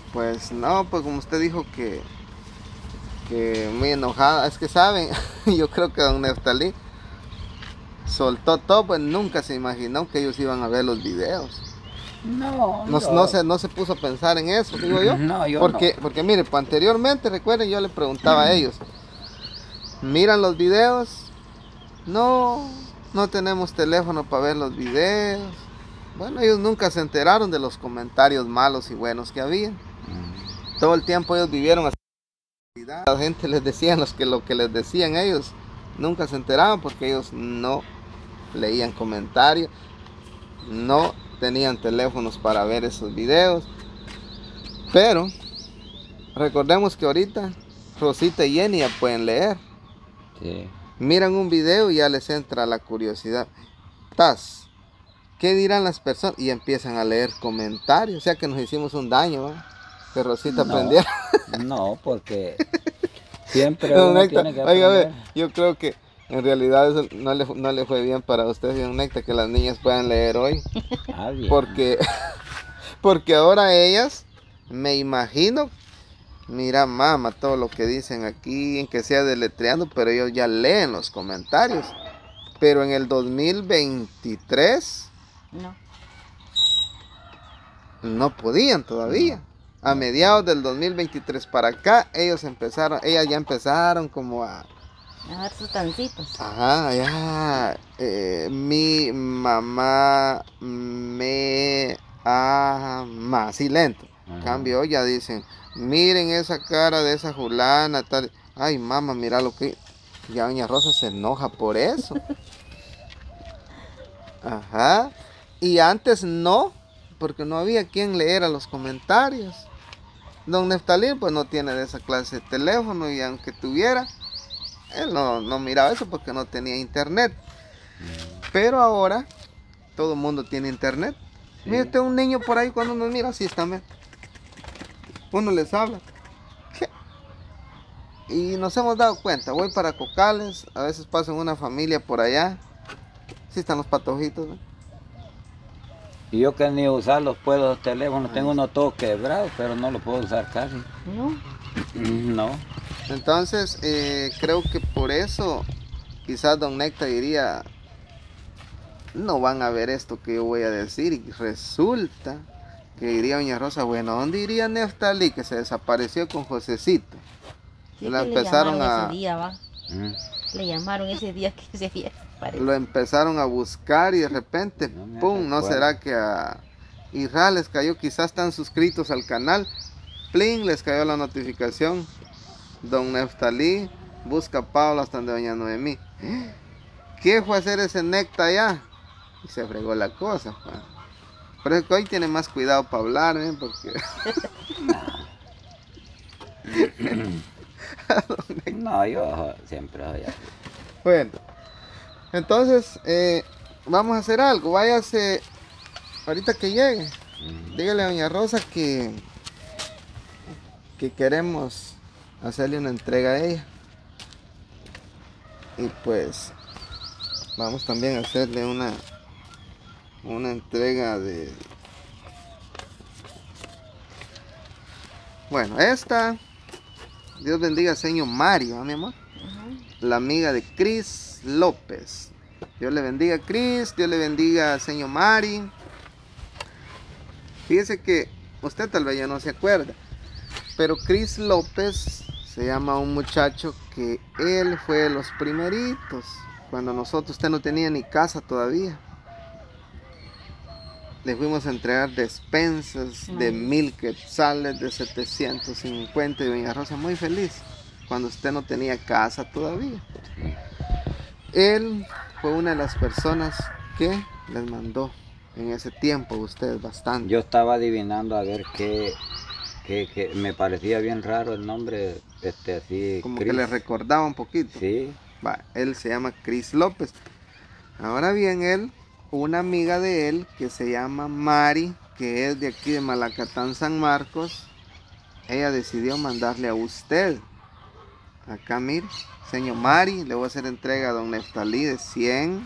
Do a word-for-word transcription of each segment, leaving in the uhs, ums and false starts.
Pues no, pues como usted dijo que, que muy enojada, es que saben, yo creo que don Neftalí soltó todo, pues nunca se imaginó que ellos iban a ver los videos. No, No, yo... no, se, no se puso a pensar en eso, digo yo. No, yo porque, no. porque mire, pues anteriormente, recuerden, yo le preguntaba a ellos, ¿miran los videos? No, no tenemos teléfono para ver los videos. Bueno, ellos nunca se enteraron de los comentarios malos y buenos que había. Todo el tiempo ellos vivieron así. La gente les decía los que, lo que les decían ellos. Nunca se enteraban porque ellos no leían comentarios. No tenían teléfonos para ver esos videos. Pero recordemos que ahorita Rosita y Jenny ya pueden leer. Sí. Miran un video y ya les entra la curiosidad. ¿Tás? ¿Qué dirán las personas? Y empiezan a leer comentarios. O sea que nos hicimos un daño, ¿va? Que Rosita No, aprendiera. no, porque siempre Don uno Néctar, tiene que oiga, a ver, aprender. yo creo que en realidad eso no le, no le fue bien para usted, don Néctar, que las niñas puedan leer hoy. Ah, bien. Porque, porque ahora ellas, me imagino, mira, mamá, todo lo que dicen aquí, que sea deletreando, pero ellos ya leen los comentarios. Pero en el dos mil veintitrés No. no podían todavía. No, A no mediados podía. del dos mil veintitrés para acá, ellos empezaron, ellas ya empezaron como a, A ver sus tancitos. ajá, ya, eh, mi mamá me ama, así lento. Ajá. Cambio, ya dicen, miren esa cara de esa fulana, tal. Ay, mamá, mira lo que... Ya doña Rosa se enoja por eso. Ajá. Y antes no, porque no había quien leera los comentarios. Don Neftalí pues no tiene de esa clase de teléfono, y aunque tuviera, él no, no miraba eso porque no tenía internet. Pero ahora todo el mundo tiene internet. Sí. Mira, usted un niño por ahí cuando nos mira así está, mira. Uno les habla. ¿Qué? Y nos hemos dado cuenta, voy para Cocales, a veces paso en una familia por allá. Sí están los patojitos, ¿no? Y yo que ni usarlos puedo los teléfonos, Ay, tengo unos todos quebrados, pero no los puedo usar casi. No. No. Entonces, eh, creo que por eso quizás don Néctar diría, no van a ver esto que yo voy a decir, y resulta que diría doña Rosa, bueno, ¿dónde iría Neftalí que se desapareció con Josecito? Sí, La que empezaron le llamaron a- ese día, va. Mm. Le llamaron ese día que se había desaparecido. Lo empezaron a buscar y de repente, No me pum, ¿no recuerdo. será que a Israel les cayó? Quizás están suscritos al canal, plin, les cayó la notificación, don Neftalí busca a Pablo hasta donde doña Noemí. ¿Qué fue a hacer ese Néctar allá? Y se fregó la cosa, pues. Pero es que hoy tiene más cuidado para hablar, ¿eh? Porque... No, yo siempre soy así. Bueno, entonces, eh, vamos a hacer algo. Váyase, ahorita que llegue, Mm. dígale a doña Rosa que, que queremos hacerle una entrega a ella. Y pues, vamos también a hacerle una, una entrega de... Bueno, esta, Dios bendiga al señor Mario, ¿ah, mi amor? La amiga de Cris López. Dios le bendiga a Cris, Dios le bendiga al señor Mari. Fíjese que usted tal vez ya no se acuerda, pero Cris López se llama un muchacho que él fue de los primeritos, cuando nosotros, usted no tenía ni casa todavía. Le fuimos a entregar despensas de mil quetzales, de setecientos cincuenta, y doña Rosa muy feliz, cuando usted no tenía casa todavía. Él fue una de las personas que les mandó en ese tiempo a ustedes bastante. Yo estaba adivinando a ver qué, qué, qué- me parecía bien raro el nombre, este así. Como Cris. que le recordaba un poquito. Sí. Va, él se llama Cris López. Ahora bien, él, una amiga de él que se llama Mari, que es de aquí de Malacatán, San Marcos, ella decidió mandarle a usted. Acá, mire, señor Mari, le voy a hacer entrega a don Neftalí de cien,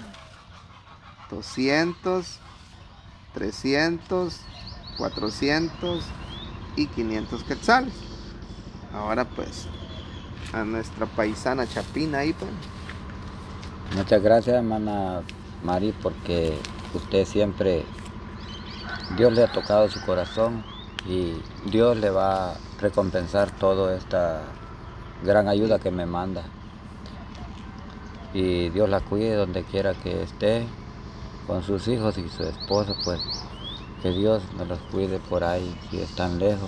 doscientos, trescientos, cuatrocientos, y quinientos quetzales. Ahora pues a nuestra paisana Chapina ahí pues. Muchas gracias, hermana Mari, porque usted siempre, Dios le ha tocado su corazón y Dios le va a recompensar toda esta gran ayuda que me manda. Y Dios la cuide donde quiera que esté, con sus hijos y su esposo, pues que Dios me los cuide por ahí, si están lejos.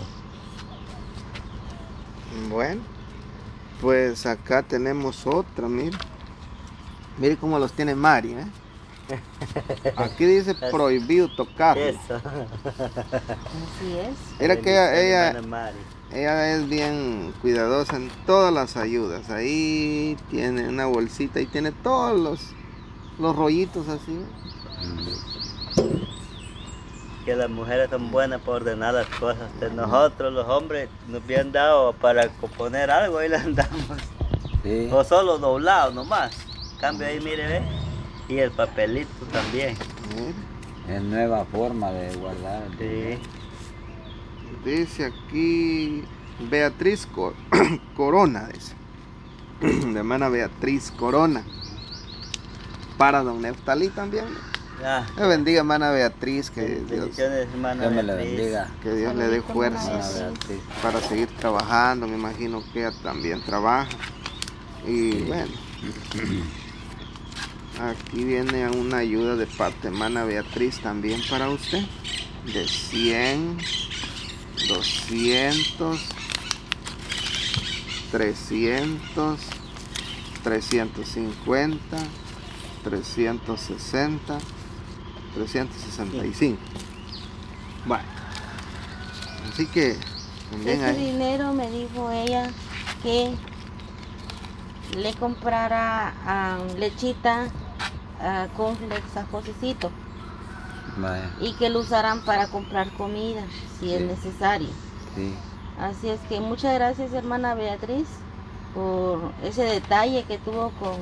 Bueno, pues acá tenemos otra, mire. Mire cómo los tiene Mari, ¿eh? Aquí dice prohibido tocar. Eso. Así es. Era que ella, ella, Hermana Mari. ella es bien cuidadosa en todas las ayudas. Ahí tiene una bolsita y tiene todos los, los rollitos así. Que las mujeres son buenas para ordenar las cosas. De nosotros los hombres nos habían dado para componer algo y le andamos. Sí. O solo doblados nomás. Cambio ahí, mire, ve. Y el papelito también. Mire. Es nueva forma de guardar. Sí. Dice aquí Beatriz Cor- Corona, dice. De hermana Beatriz Corona. Para don Neftalí también. Ah, Me bendiga, hermana Beatriz, que Dios, bendiciones, hermana Dios me la Beatriz. bendiga. que Dios le dé Saludito, fuerzas hermana Beatriz. para seguir trabajando. Me imagino que ella también trabaja. Y Sí. bueno, aquí viene una ayuda de parte de hermana Beatriz también para usted. De cien, doscientos, trescientos, trescientos cincuenta, trescientos sesenta, trescientos sesenta y cinco. Bueno, así que también Ese hay. dinero me dijo ella que le comprara a lechita, a cornflakes a Josecito Vaya, y que lo usarán para comprar comida si es Sí. necesario. sí. Así es que muchas gracias, hermana Beatriz, por ese detalle que tuvo con,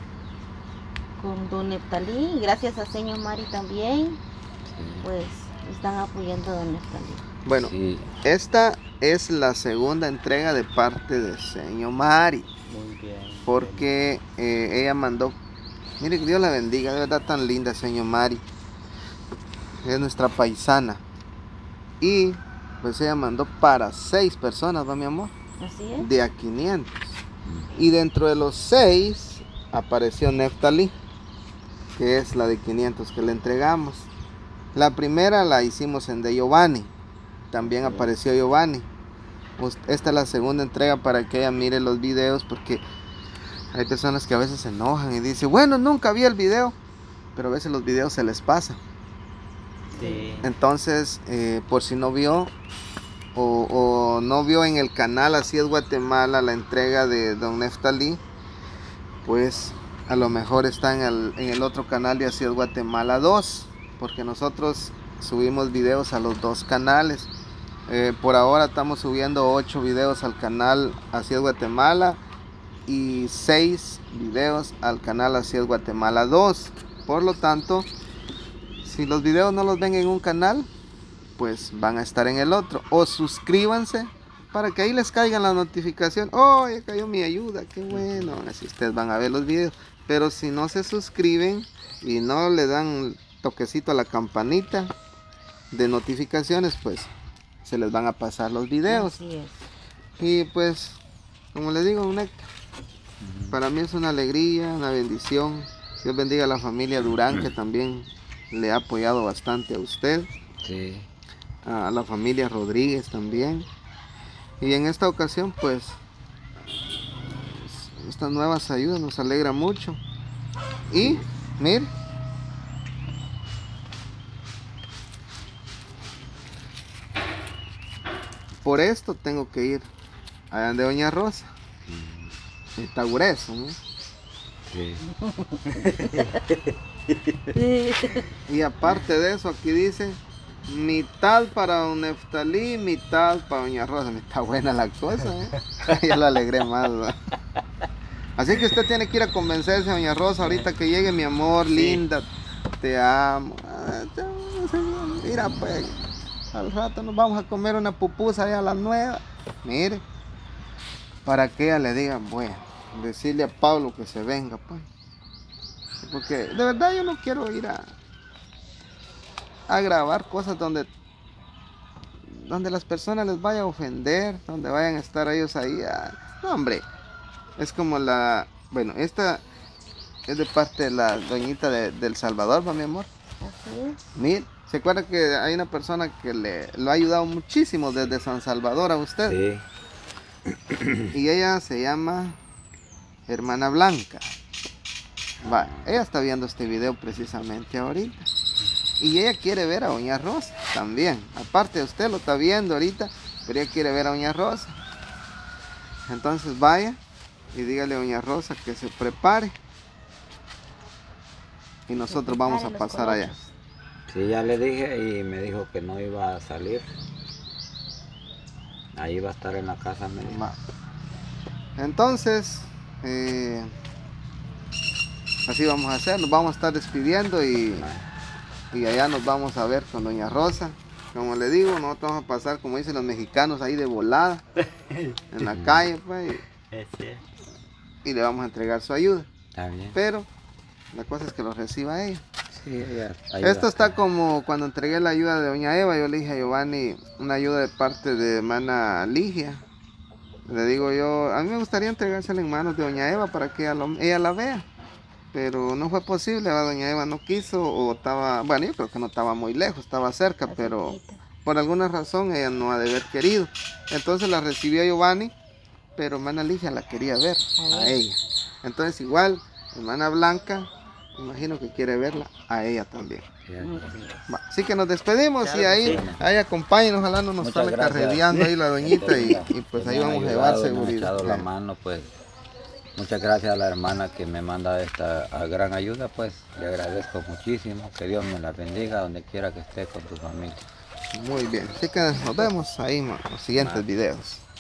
con don Neftalí. Gracias a señor Mari también, Sí. pues están apoyando a don Neftalí. Bueno, Sí. esta es la segunda entrega de parte de señor Mari, Muy bien. porque eh, ella mandó, mire, que Dios la bendiga, de verdad tan linda señor Mari, es nuestra paisana, y pues ella mandó para seis personas, ¿va mi amor? Así es. De a quinientos, y dentro de los seis apareció Neftalí, que es la de quinientos que le entregamos. La primera la hicimos en de Giovanni, también apareció Giovanni. Us- Esta es la segunda entrega para que ella mire los videos, porque hay personas que a veces se enojan y dicen, bueno, nunca vi el video, pero a veces los videos se les pasa. Sí. Entonces, eh, por si no vio o, o no vio en el canal Así es Guatemala la entrega de don Neftalí, pues a lo mejor está en el, en el otro canal de Así es Guatemala dos, porque nosotros subimos videos a los dos canales. Eh, por ahora estamos subiendo ocho videos al canal Así es Guatemala y seis videos al canal Así es Guatemala dos. Por lo tanto, si los videos no los ven en un canal, pues van a estar en el otro. O suscríbanse para que ahí les caigan la notificación. Oh, ya cayó mi ayuda, qué bueno. Así ustedes van a ver los videos. Pero si no se suscriben y no le dan toquecito a la campanita de notificaciones, pues se les van a pasar los videos. Así es. Y pues, como les digo, un néctar. Para mí es una alegría, una bendición. Dios bendiga a la familia Durán, que también le ha apoyado bastante a usted. Sí. A la familia Rodríguez también. Y en esta ocasión, pues, estas nuevas ayudas nos alegra mucho. Y, mire, por esto tengo que ir a donde Doña Rosa. Está grueso, ¿no? Sí. Y aparte de eso, aquí dice mitad para don Neftalí, mitad para Doña Rosa. Está buena la cosa, ¿eh? Ya lo alegré más, ¿verdad? Así que usted tiene que ir a convencerse, Doña Rosa, ahorita que llegue, mi amor, Sí. linda, te amo. Ah, te amo, Mira, pues, al rato nos vamos a comer una pupusa allá a las nueve. Mire, para que ella le diga, bueno, decirle a Pablo que se venga, pues. Porque de verdad yo no quiero ir a, a grabar cosas donde, donde las personas les vaya a ofender, donde vayan a estar ellos ahí. A, no, hombre, es como la, bueno, esta es de parte de la doñita de, del Salvador, ¿va, mi amor? Así es. Mire, ¿se acuerda que hay una persona que le lo ha ayudado muchísimo desde San Salvador a usted? Sí. Y ella se llama Hermana Blanca. Va, ella está viendo este video precisamente ahorita. Y ella quiere ver a Doña Rosa también. Aparte de usted lo está viendo ahorita, pero ella quiere ver a Doña Rosa. Entonces vaya y dígale a Doña Rosa que se prepare. Y nosotros vamos a pasar allá. Sí, ya le dije y me dijo que no iba a salir. Ahí va a estar en la casa. Me dijo. Va. Entonces, eh, así vamos a hacer. Nos vamos a estar despidiendo y, y allá nos vamos a ver con Doña Rosa. Como le digo, nosotros vamos a pasar, como dicen los mexicanos, ahí de volada. En la calle, pues. Y, y le vamos a entregar su ayuda. Está bien. Pero la cosa es que lo reciba ella. Sí, ella ahí Esto va. está como cuando entregué la ayuda de Doña Eva. Yo le dije a Giovanni una ayuda de parte de hermana Ligia. Le digo yo, a mí me gustaría entregársela en manos de Doña Eva para que ella, lo- ella la vea. Pero no fue posible, ¿va? Doña Eva no quiso o estaba, bueno, yo creo que no estaba muy lejos, estaba cerca, pero por alguna razón ella no ha de haber querido. Entonces la recibió Giovanni, pero hermana Ligia la quería ver a ella. Entonces igual, hermana Blanca, imagino que quiere verla a ella también. Sí, Va, así que nos despedimos Claro y ahí, que sí. ahí acompáñenos, ojalá no nos Muchas sale gracias. carrereando ahí la doñita y, Que y pues me ahí han vamos a llevar ayudado, me han seguridad. echado la mano, pues. Muchas gracias a la hermana que me manda esta a gran ayuda, pues. Le agradezco muchísimo. Que Dios me la bendiga donde quiera que esté con tu familia. Muy bien, así que nos vemos ahí en los siguientes videos.